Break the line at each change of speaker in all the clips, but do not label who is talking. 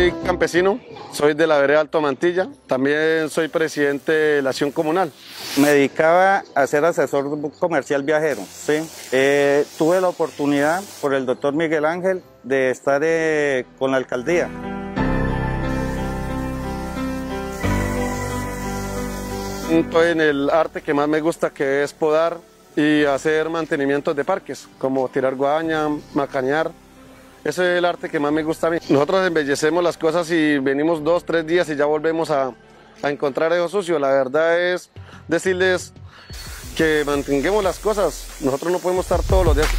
Soy campesino, soy de la vereda Alto Mantilla, también soy presidente de la acción comunal.
Me dedicaba a ser asesor comercial viajero, ¿sí? Tuve la oportunidad por el doctor Miguel Ángel de estar con la alcaldía.
Estoy en el arte que más me gusta, que es podar y hacer mantenimientos de parques, como tirar guadaña, macanear. Ese es el arte que más me gusta a mí. Nosotros embellecemos las cosas y venimos 2, 3 días y ya volvemos a encontrar eso sucio. La verdad es decirles que mantengamos las cosas. Nosotros no podemos estar todos los días.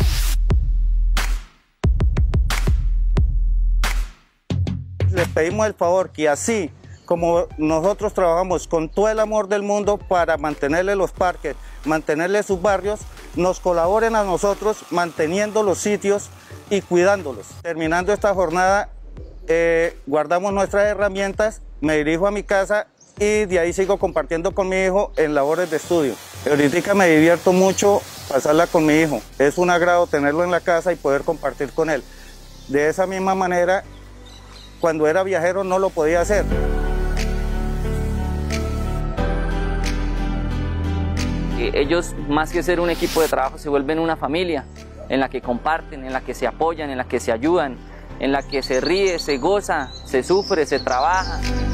Les pedimos el favor que así como nosotros trabajamos con todo el amor del mundo para mantenerle los parques, mantenerle sus barrios, nos colaboren a nosotros manteniendo los sitios y cuidándolos. Terminando esta jornada, guardamos nuestras herramientas, me dirijo a mi casa y de ahí sigo compartiendo con mi hijo en labores de estudio. Ahorita me divierto mucho pasarla con mi hijo. Es un agrado tenerlo en la casa y poder compartir con él. De esa misma manera, cuando era viajero no lo podía hacer.
Ellos, más que ser un equipo de trabajo, se vuelven una familia en la que comparten, en la que se apoyan, en la que se ayudan, en la que se ríe, se goza, se sufre, se trabaja.